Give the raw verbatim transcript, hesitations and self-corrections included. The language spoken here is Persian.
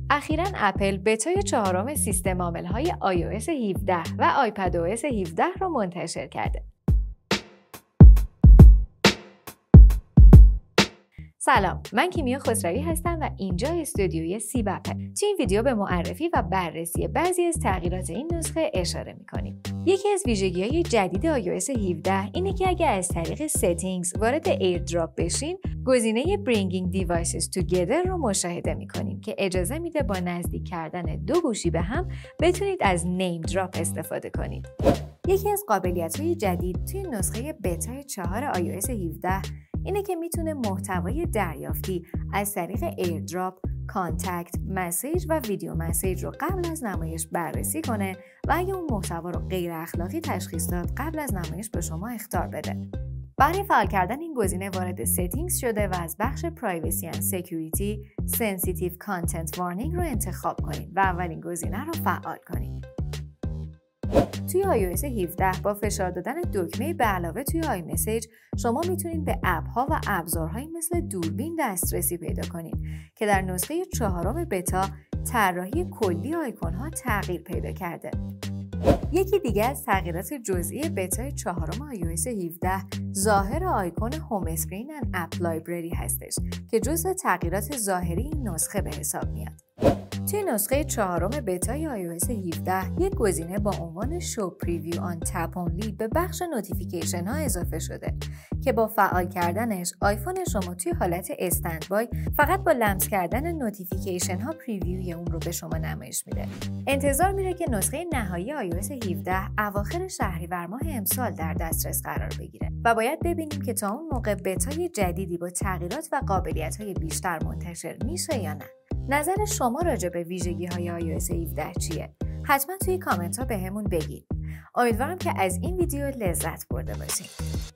اخیراً اپل بتای چهارم سیستم عامل‌های آی او اس هفده و آیپد او اس هفده رو منتشر کرده. سلام، من کیمیا خسروی هستم و اینجا استودیوی سیبپه. تو این ویدیو به معرفی و بررسی بعضی از تغییرات این نسخه اشاره می‌کنیم. یکی از ویژگی‌های جدید آی او اس هفده اینه که اگه از طریق سیتینگز وارد ایردراپ بشین، گزینه Bringing Devices Together رو مشاهده می‌کنیم که اجازه میده با نزدیک کردن دو گوشی به هم بتونید از نیم دراپ استفاده کنید. یکی از قابلیت‌های جدید توی نسخه بتای چهار آی او اس هفده اینه که میتونه محتوای دریافتی از طریق ایردراپ، کانتکت، مسیج و ویدیو مسیج رو قبل از نمایش بررسی کنه و اگه اون محتوا رو غیر اخلاقی تشخیص داد قبل از نمایش به شما اخطار بده. برای فعال کردن این گزینه وارد سیتینگز شده و از بخش پرایوسی اند سکیوریتی سنسیتیو کانتنت وارنینگ رو انتخاب کنید و اولین گزینه رو فعال کنید. توی آی او اس هفده با فشار دادن دکمه به علاوه توی آی مسیج شما میتونید به اپ ها و ابزارهایی مثل دوربین دسترسی پیدا کنید که در نسخه چهارم بتا طراحی کلی آیکون ها تغییر پیدا کرده. یکی دیگه از تغییرات جزئی بتای چهارم آی او اس هفده ظاهر آیکون هوم اسکرین اند اپ لایبرری هستش که جزء تغییرات ظاهری این نسخه به حساب میاد. توی نسخه چهارم بتای آی او اس هفده یک گزینه با عنوان شو پریویو آن تپ اونلی به بخش نوتیفیکیشن ها اضافه شده که با فعال کردنش آیفون شما توی حالت استندبای فقط با لمس کردن نوتیفیکیشن ها پریویوی اون رو به شما نمایش میده. انتظار میره که نسخه نهایی آی او اس هفده اواخر شهریور ماه امسال در دسترس قرار بگیره و باید ببینیم که تا اون موقع بتای جدیدی با تغییرات و قابلیت‌های بیشتر منتشر میشه یا نه. نظر شما راجع به ویژگی‌های آی او اس هفده چیه؟ حتما توی کامنت ها به همون بگید. امیدوارم که از این ویدیو لذت برده باشید.